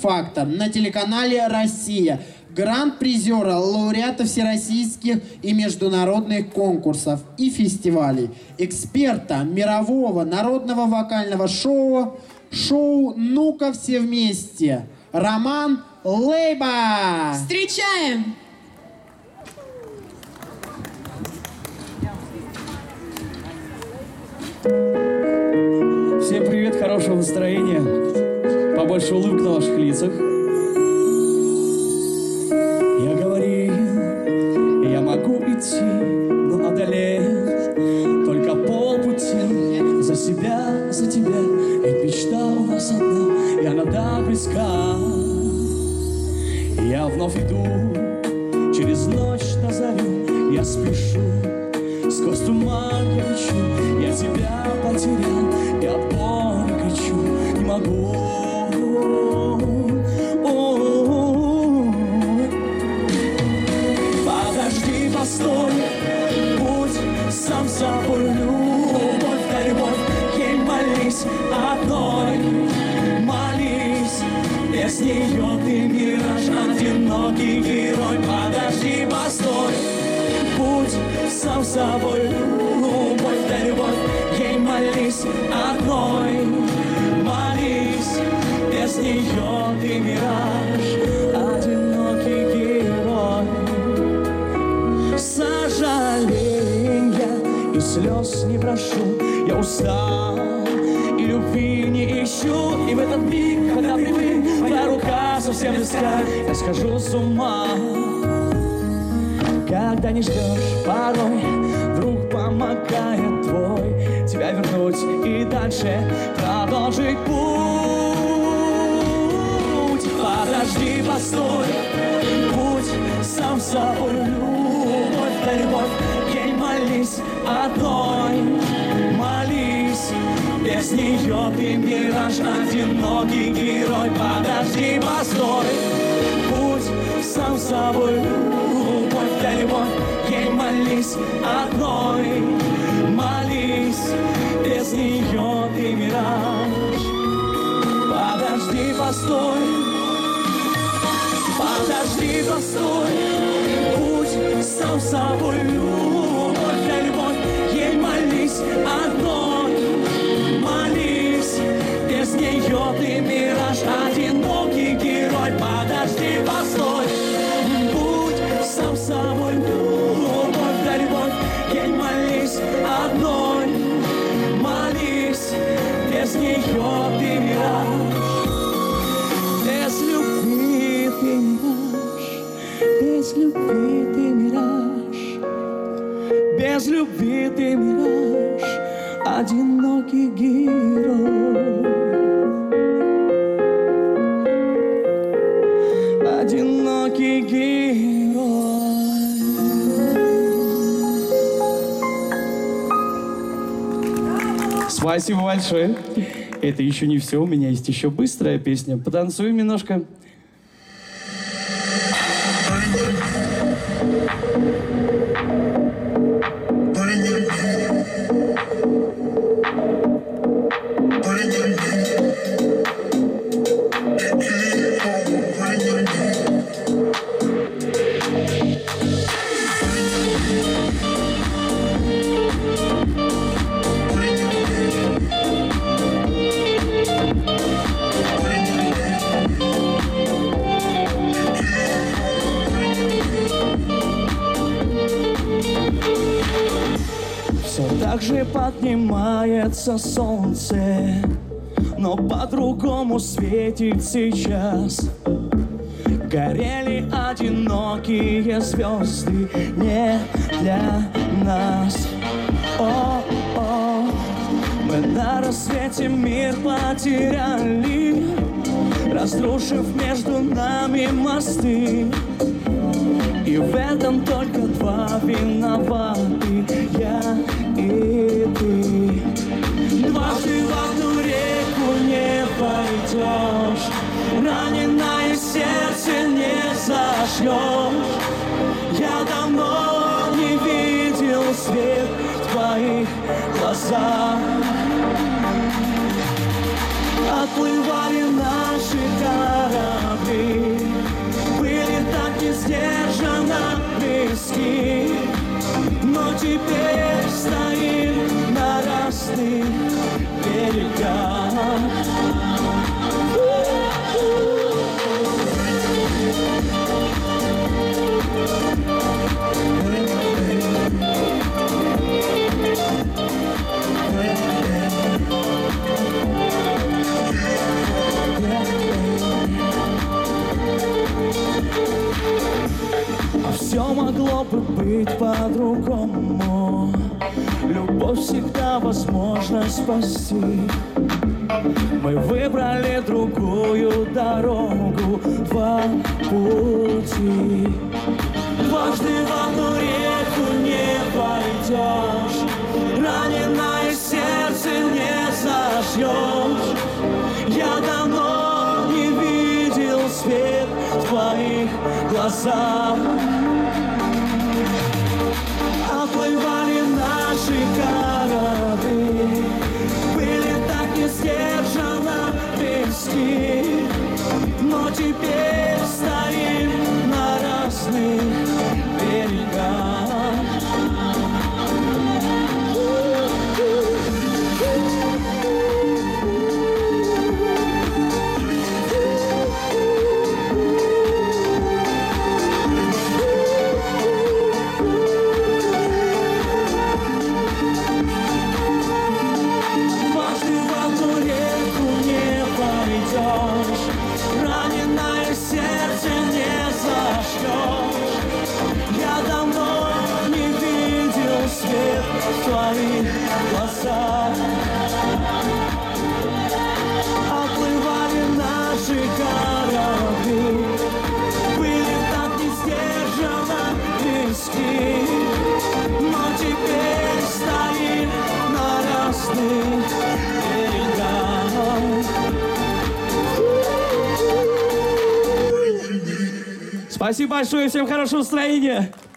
«X-Factor» на телеканале «Россия». Гранд-призера, лауреата всероссийских и международных конкурсов и фестивалей, эксперта мирового народного вокального шоу «Ну-ка все вместе» Роман Лейба. Встречаем! Всем привет, хорошего настроения, побольше улыбок на ваших лицах. Я говорил, я могу идти, но одолеть только полпути. За себя, за тебя, ведь мечта у нас одна, и она так близка. Я вновь иду через ночь на зарю, я спешу, сквозь туман я лечу, я тебя потерял, и от боли кричу, не могу. Подожди, постой, будь сам собой, любовь да любовь, ей молись одной, молись, без нее ты мираж, одинокий герой. Подожди, постой, будь сам собой, любовь да любовь, ей молись одной, молись, без нее ты мираж, одинокий герой. Сожаления и слез не прошу, я устал и любви не ищу, и в этот миг, когда привык, моя рука совсем близка, я схожу с ума. Когда не ждешь, порой вдруг помогает твой тебя вернуть и дальше продолжить путь. Подожди, постой, будь сам собой, любовь да любовь, ей молись одной, молись, без нее ты мираж, одинокий герой. Подожди, постой, будь сам собой, любовь да любовь, ей молись одной, молись, без нее ты мираж. Подожди, постой, подожди, постой, будь сам собой, любовь да любовь, ей молись одной, молись, без нее ты мираж, одинокий герой. Подожди, постой, будь сам собой, любовь да любовь, ей молись одной, молись, без нее ты мираж, без любви ты мираж, без любви ты мираж, без любви ты мираж, одинокий герой, одинокий герой. Спасибо большое. Это еще не все, у меня есть еще быстрая песня. Потанцуем немножко. Так же поднимается солнце, но по-другому светит сейчас. Горели одинокие звезды не для нас. О-о, мы на рассвете мир потеряли, разрушив между нами мосты. И в этом только два виноваты, я и ты. Дважды в одну реку не пойдешь, раненое сердце не зашьешь. Я давно не видел свет в твоих глазах. Отплывали наши корабли, но теперь стоим на разных берегах. А все могло бы быть по-другому. Любовь всегда возможно спасти. Мы выбрали другую дорогу, два пути. Дважды в одну реку не пойдешь, раненое сердце не зажжешь. Я давно не видел свет в твоих глазах. Оплывали наши корабли, были так не сдержанно близки, но теперь стоим на разных берегах. Раненое сердце не зажжешь. Я давно не видел свет в твоих глазах. Оплывали наши корабли, были так не сдержанно близки, но теперь стоим на разных берегах. Спасибо большое, всем хорошего настроения!